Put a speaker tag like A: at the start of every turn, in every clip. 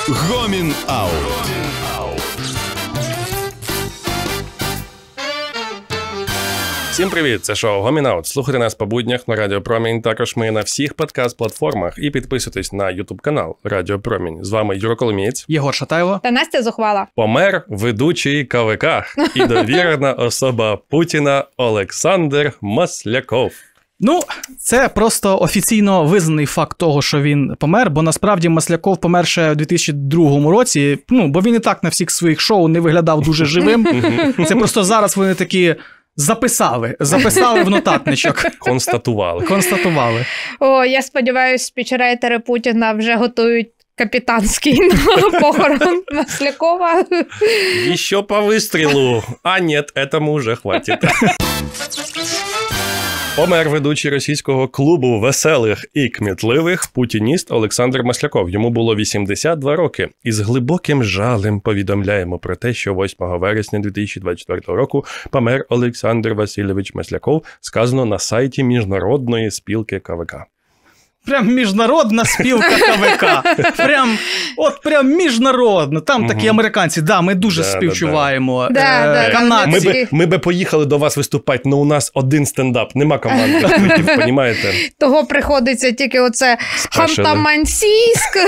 A: Гомін Аут.
B: Всім привіт, це шоу Гомін Аут. Слухайте нас по буднях на Радіо Промінь. Також ми на всіх подкаст-платформах. І підписуйтесь на YouTube-канал Радіо Промінь. З вами Юра Коломієць,
C: Єгор Шатайло
D: та Настя Зухвала.
B: Помер ведучий КВК і довірена особа Путіна Олександр Масляков.
C: Ну, це просто офіційно визнаний факт того, що він помер, бо насправді Масляков помер ще у 2002 році, бо він і так на всіх своїх шоу не виглядав дуже живим. Це просто зараз вони такі записали в нотатничок. Констатували.
D: О, я сподіваюся, спічрайтери Путіна вже готують капітанський на похорон Маслякова.
B: Еще по выстрелу. А нет, этому уже хватит. Помер ведучий російського клубу веселих і кмітливих путініст Олександр Масляков. Йому було 82 роки. І з глибоким жалем повідомляємо про те, що 8 вересня 2024 року помер Олександр Васильович Масляков, сказано на сайті Міжнародної спілки КВК.
C: Прям міжнародна спілка КВК. Прям міжнародна. Там такі американці. Да, ми дуже співчуваємо.
B: Канадці. Ми би поїхали до вас виступати, але у нас один стендап. Нема команди. Понімаєте?
D: Того приходиться тільки оце Ханты-Мансийск.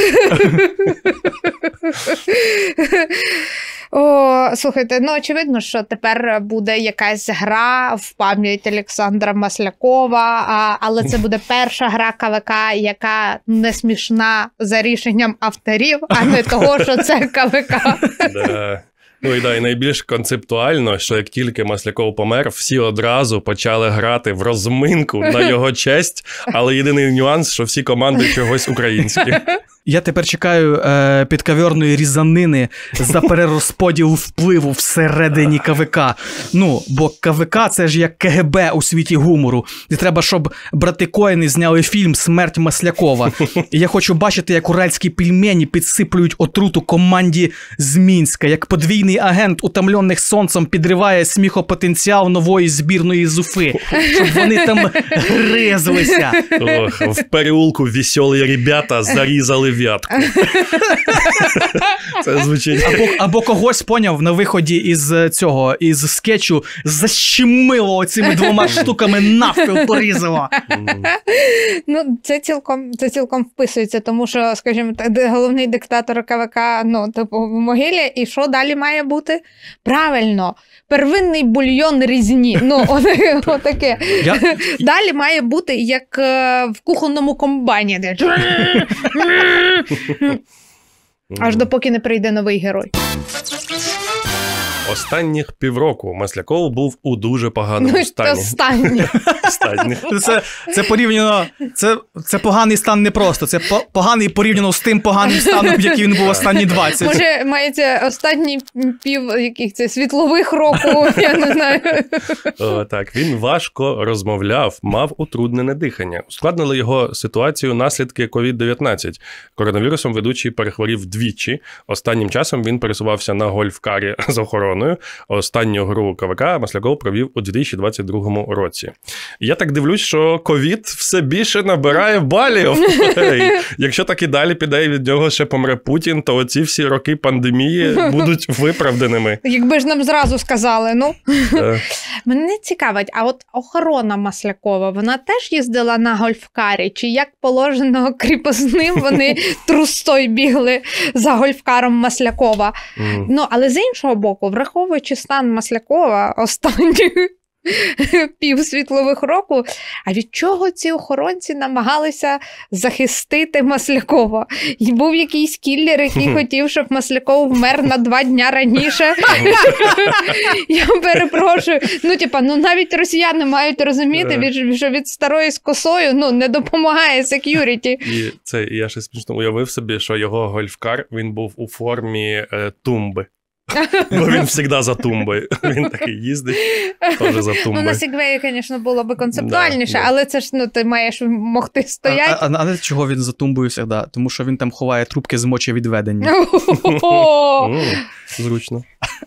D: О, слухайте, очевидно, що тепер буде якась гра в пам'ять Олександра Маслякова, але це буде перша гра КВК, яка не смішна за рішенням авторів, а не того, що це КВК.
B: Да. І найбільш концептуально, що як тільки Масляков помер, всі одразу почали грати в розминку на його честь, але єдиний нюанс, що всі команди чогось українські.
C: Я тепер чекаю підкаверної різанини за перерозподіл впливу всередині КВК. Бо КВК – це ж як КГБ у світі гумору. І треба, щоб брати Коени зняли фільм «Смерть Маслякова». І я хочу бачити, як уральські пельмені підсиплюють отруту команді з Мінська, як подвійний агент, утомлених сонцем, підриває сміхопотенціал нової збірної з Уфи, щоб вони там гризлися.
B: В переулку веселі ребята зарізали в'ятку. Це звучить.
C: Або когось, поняв, на виході із скетчу защемило оцими двома штуками, навпіл порізало.
D: Це цілком вписується, тому що, скажімо, головний диктатор КВК, в могилі, і що далі має бути? Правильно, первинний бульйон різні. Отаке. Далі має бути, як в кухонному комбайні, де аж допоки не прийде новий герой.
B: Останніх півроку Масляков був у дуже поганому стані.
C: Це порівняно, це поганий стан не просто, це поганий порівняно з тим поганим станом, який він був останні 20.
D: Може, мається останні світлових року, я не знаю.
B: Так, він важко розмовляв, мав утруднене дихання. Ускладнили його ситуацію наслідки COVID-19. Коронавірусом ведучий перехворів двічі. Останнім часом він пересувався на гольф-карі з охороною. Останню гру КВК Масляков провів у 2022 році. Я так дивлюсь, що ковід все більше набирає балів. Якщо так і далі піде і від нього ще помре Путін, то оці всі роки пандемії будуть виправданими.
D: Якби ж нам зразу сказали, Мене цікавить, а от охорона Маслякова, вона теж їздила на гольфкарі? Чи як положено кріпосним вони трустой бігли за гольфкаром Маслякова? Але з іншого боку, враховуючи стан Маслякова останніх півсвітлових року, а від чого ці охоронці намагалися захистити Маслякова? І був якийсь кіллер, який хотів, щоб Масляков вмер на 2 дня раніше. Я перепрошую. Навіть росіяни мають розуміти, що від старої з косою не допомагає сек'юріті.
B: І я ще смішно уявив собі, що його гольфкар, він був у формі тумби. Бо він завжди за тумбою. Він такий їздить, теж за тумбою.
D: На сегвеї, звісно, було б концептуальніше, але це ж, ти маєш могти стояти.
C: Але чого він за тумбою завжди? Тому що він там ховає трубки з мочевідведення.
B: Зручно.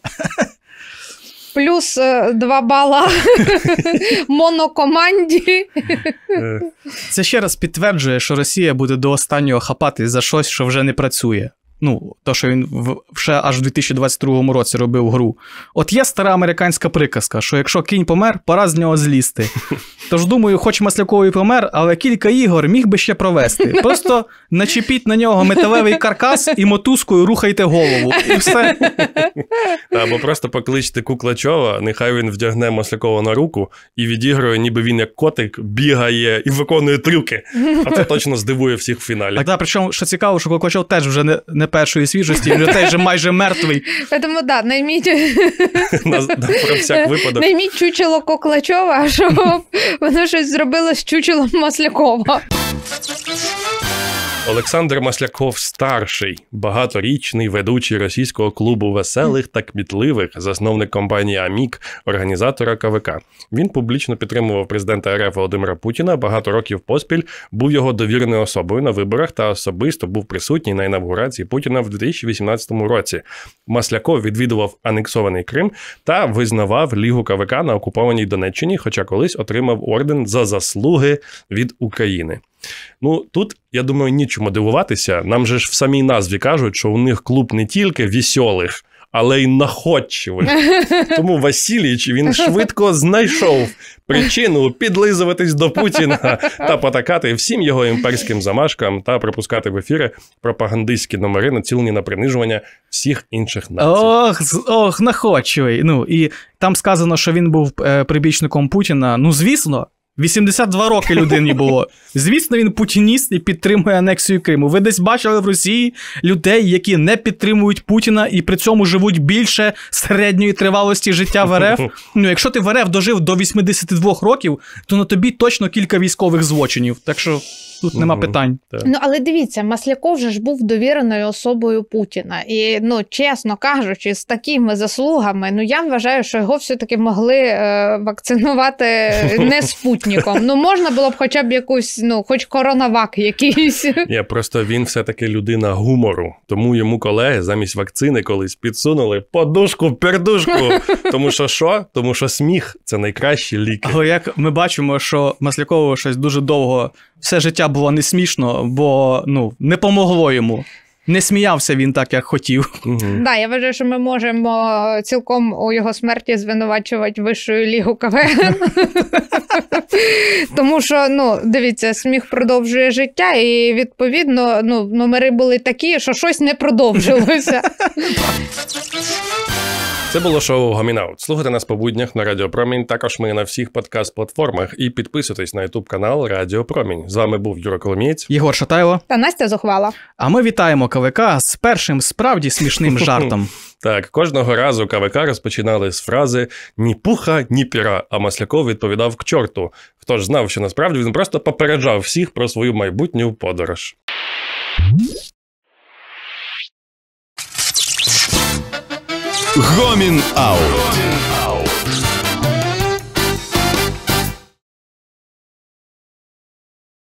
D: Плюс 2 бала монокоманді.
C: Це ще раз підтверджує, що Росія буде до останнього хапати за щось, що вже не працює. Ну, то, що він ще аж в 2022 році робив гру. От є стара американська приказка, що якщо кінь помер, пора з нього злізти. Тож, думаю, хоч Масляковий помер, але кілька ігор міг би ще провести. Просто начепіть на нього металевий каркас і мотузкою рухайте голову. І все.
B: Або просто покличте Куклачова, нехай він вдягне Маслякова на руку і відігрує, ніби він як котик, бігає і виконує трюки. А це точно здивує всіх в фіналі.
C: Так, причому, що цікаво, що Куклачов теж вже не першої свіжості, він вже теж майже мертвий.
D: Тому, так, найміть...
B: Про всяк випадок.
D: Найміть чучело Куклачова, щоб воно щось зробило з чучелом Маслякова.
B: Олександр Масляков-старший, багаторічний ведучий російського клубу веселих та кмітливих, засновник компанії «Амік», організатора КВК. Він публічно підтримував президента РФ Володимира Путіна, багато років поспіль був його довіреною особою на виборах та особисто був присутній на інавгурації Путіна в 2018 році. Масляков відвідував анексований Крим та визнавав Лігу КВК на окупованій Донеччині, хоча колись отримав орден за заслуги від України. Ну, тут, я думаю, нічому дивуватися. Нам же ж в самій назві кажуть, що у них клуб не тільки веселих, але й находчивих. Тому Васильович, він швидко знайшов причину підлизуватись до Путіна та потакати всім його імперським замашкам та пропускати в ефіри пропагандистські номери, націлені на принижування всіх інших націй.
C: Ох, находчивий. Ну, і там сказано, що він був прибічником Путіна. Ну, звісно. 82 роки людині було. Звісно, він путініст і підтримує анексію Криму. Ви десь бачили в Росії людей, які не підтримують Путіна і при цьому живуть більше середньої тривалості життя в РФ? Ну, якщо ти в РФ дожив до 82 років, то на тобі точно кілька військових злочинів. Так що тут нема питань.
D: Ну, але дивіться, Масляков же ж був довіреною особою Путіна. І, ну, чесно кажучи, з такими заслугами, ну, я вважаю, що його все-таки могли вакцинувати не спутником. Ну, можна було б хоча б якусь, ну, хоч коронавак якийсь.
B: Просто він все-таки людина гумору. Тому йому колеги замість вакцини колись підсунули подушку-пердушку. Тому що що? Тому що сміх – це найкращі ліки.
C: Але як ми бачимо, що Маслякову щось дуже довго все життя було не смішно, бо, ну, не помогло йому. Не сміявся він так, як хотів.
D: Да, я вважаю, що ми можемо цілком у його смерті звинувачувати Вищу лігу КВН. Тому що, ну, дивіться, сміх продовжує життя, і, відповідно, ну, номери були такі, що щось не продовжилося.
B: Це було шоу «Гомінаут». Слухайте нас по буднях на Радіо Промінь. Також ми на всіх подкаст-платформах. І підписуйтесь на YouTube-канал Радіо Промінь. З вами був Юра Коломієць.
C: Єгор Шатайло.
D: Та Настя Зухвала.
C: А ми вітаємо КВК з першим справді смішним жартом.
B: Так, кожного разу КВК розпочинали з фрази «ні пуха, ні піра», а Масляков відповідав «к чорту». Хто ж знав, що насправді він просто попереджав всіх про свою майбутню подорож.
A: Гомін Аут.